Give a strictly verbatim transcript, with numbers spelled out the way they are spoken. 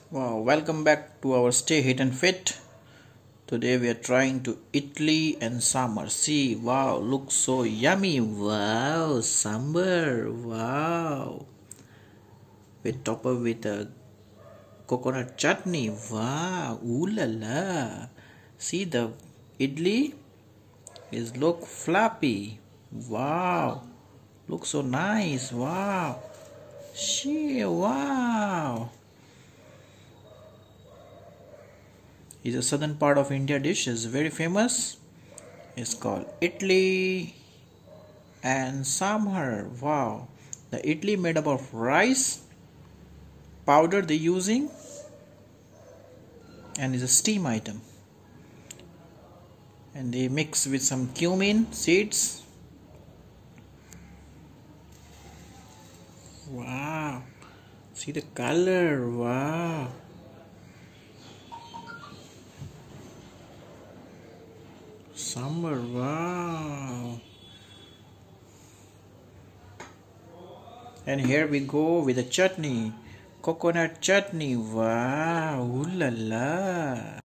Wow, welcome back to our Stay Hit and Fit. Today we are trying to Idli and Sambar. See, wow, looks so yummy. Wow, Sambar. Wow. We top up with a coconut chutney. Wow, ooh la la. See the idli is look flappy. Wow, looks so nice. Wow. She, wow. Is a southern part of India dish, is very famous. It's called Idli and Sambar. Wow, the idli made up of rice powder they using and is a steam item, and they mix with some cumin seeds. Wow, see the color. Wow. Sambar, wow. And here we go with the chutney, coconut chutney. Wow, ooh la la.